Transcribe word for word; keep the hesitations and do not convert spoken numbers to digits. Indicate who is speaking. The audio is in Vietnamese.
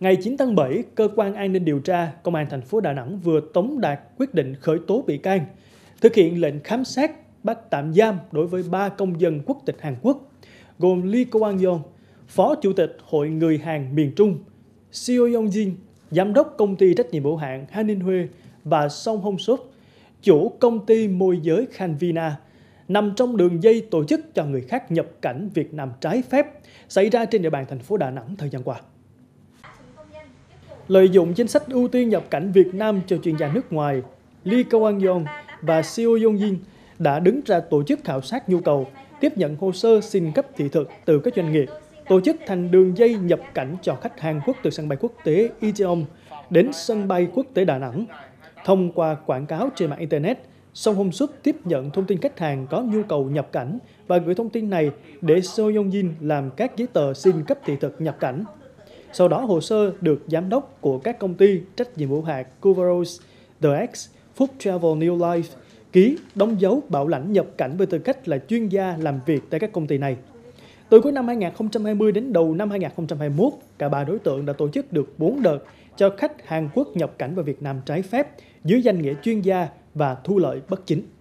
Speaker 1: Ngày chín tháng bảy, Cơ quan An ninh điều tra Công an thành phố Đà Nẵng vừa tống đạt quyết định khởi tố bị can, thực hiện lệnh khám xét, bắt tạm giam đối với ba công dân quốc tịch Hàn Quốc, gồm Lee Kwang-yeong, Phó Chủ tịch Hội Người Hàn miền Trung, Seo Yong-jin, Giám đốc Công ty trách nhiệm hữu hạn Hanin Huê và Song Hong-suk, chủ công ty môi giới Khanvina, nằm trong đường dây tổ chức cho người khác nhập cảnh Việt Nam trái phép xảy ra trên địa bàn thành phố Đà Nẵng thời gian qua. Lợi dụng chính sách ưu tiên nhập cảnh Việt Nam cho chuyên gia nước ngoài, Lee Kwang-yeong và Seo Yong-jin đã đứng ra tổ chức khảo sát nhu cầu, tiếp nhận hồ sơ xin cấp thị thực từ các doanh nghiệp, tổ chức thành đường dây nhập cảnh cho khách Hàn Quốc từ sân bay quốc tế Incheon đến sân bay quốc tế Đà Nẵng. Thông qua quảng cáo trên mạng Internet, Song Hong-suk tiếp nhận thông tin khách hàng có nhu cầu nhập cảnh và gửi thông tin này để Seo Yong-jin làm các giấy tờ xin cấp thị thực nhập cảnh. Sau đó, hồ sơ được giám đốc của các công ty trách nhiệm hữu hạn Coveros, The X, Food Travel New Life ký đóng dấu bảo lãnh nhập cảnh với tư cách là chuyên gia làm việc tại các công ty này. Từ cuối năm hai nghìn không trăm hai mươi đến đầu năm hai nghìn không trăm hai mươi mốt, cả ba đối tượng đã tổ chức được bốn đợt cho khách Hàn Quốc nhập cảnh vào Việt Nam trái phép dưới danh nghĩa chuyên gia và thu lợi bất chính.